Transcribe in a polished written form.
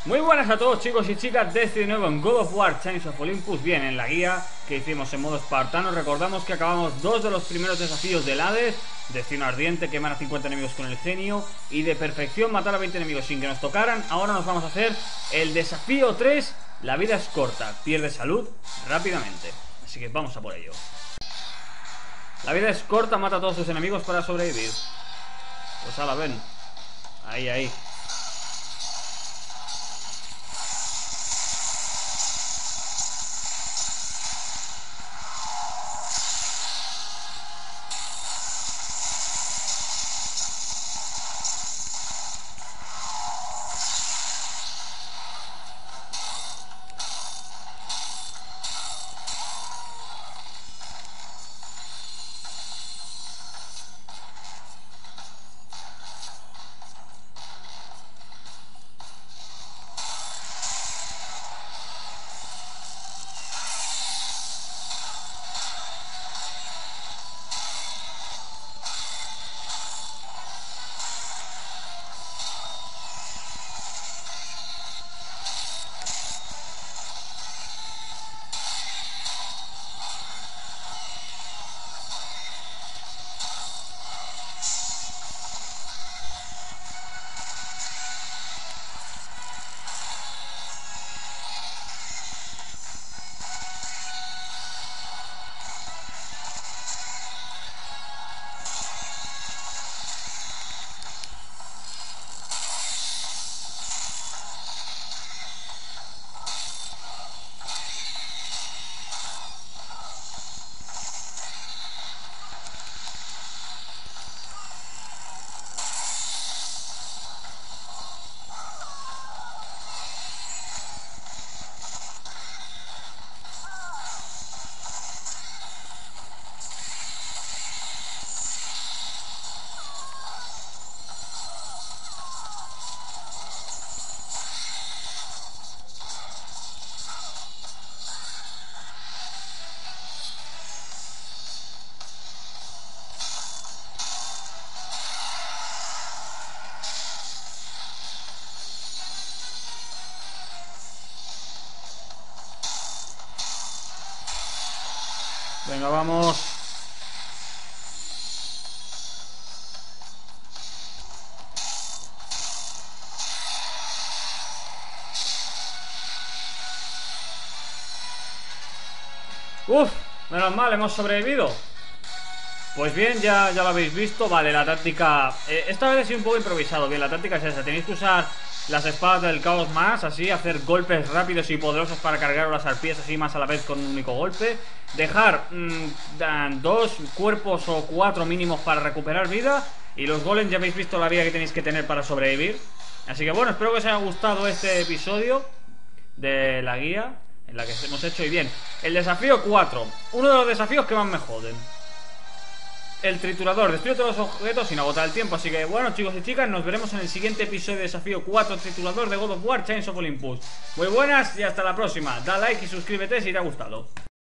Muy buenas a todos, chicos y chicas, de este nuevo en God of War Chains of Olympus. Bien, en la guía que hicimos en modo espartano recordamos que acabamos dos de los primeros desafíos del Hades: Destino Ardiente, quemar a 50 enemigos con el genio, y de perfección matar a 20 enemigos sin que nos tocaran. Ahora nos vamos a hacer el desafío 3, la vida es corta, pierde salud rápidamente. Así que vamos a por ello. La vida es corta, mata a todos tus enemigos para sobrevivir. Pues ahora ven. Ahí. Venga, vamos. Uf, menos mal, hemos sobrevivido. Pues bien, ya lo habéis visto. Vale, la táctica esta vez ha sido un poco improvisado. Bien, la táctica es esa. Tenéis que usar las espadas del caos más, así, hacer golpes rápidos y poderosos para cargar las arpías así más a la vez con un único golpe. Dejar 2 cuerpos o 4 mínimos para recuperar vida. Y los golems ya habéis visto la vida que tenéis que tener para sobrevivir. Así que bueno, espero que os haya gustado este episodio de la guía en la que hemos hecho. Y bien, el desafío 4, uno de los desafíos que más me joden: el triturador. Destruye todos los objetos sin agotar el tiempo. Así que bueno, chicos y chicas, nos veremos en el siguiente episodio de desafío 4, triturador de God of War Chains of Olympus. Muy buenas y hasta la próxima. Da like y suscríbete si te ha gustado.